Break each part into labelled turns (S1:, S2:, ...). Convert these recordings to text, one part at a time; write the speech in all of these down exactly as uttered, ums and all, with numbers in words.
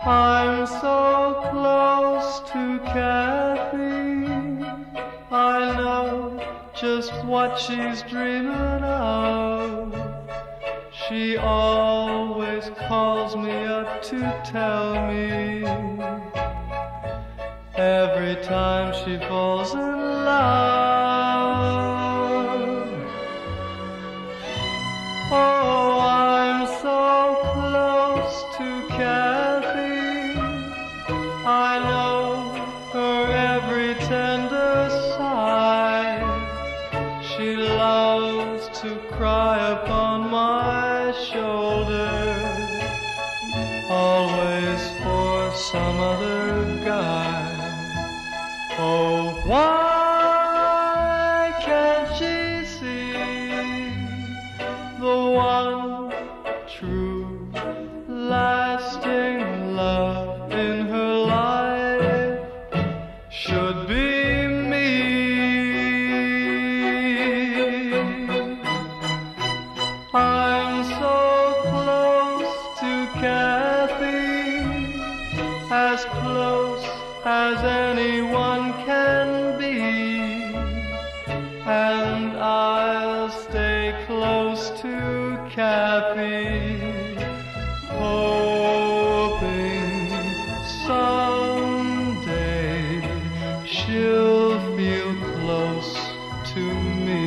S1: I'm so close to Cathy, I know just what she's dreaming of. She always calls me up to tell me every time she falls in love. Oh, I'm so close to Cathy, I know her every tender sigh. She loves to cry upon my shoulder, always for some other guy. Oh, why can't she see the one true lasting love in her life should be me? I'm so close to Cathy, as close as anyone can be, and I'll stay close to Cathy, hoping someday she'll feel close to me.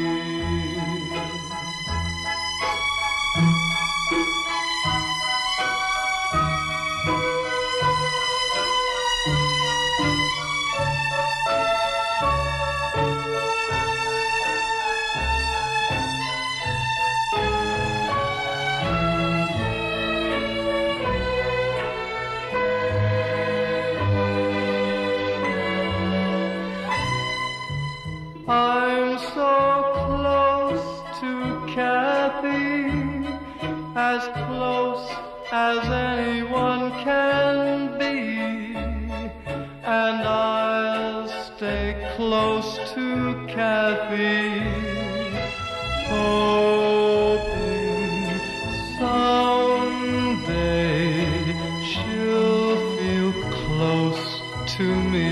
S1: I'm so close to Cathy, as close as anyone can be, and I'll stay close to Cathy, hoping someday she'll feel close to me.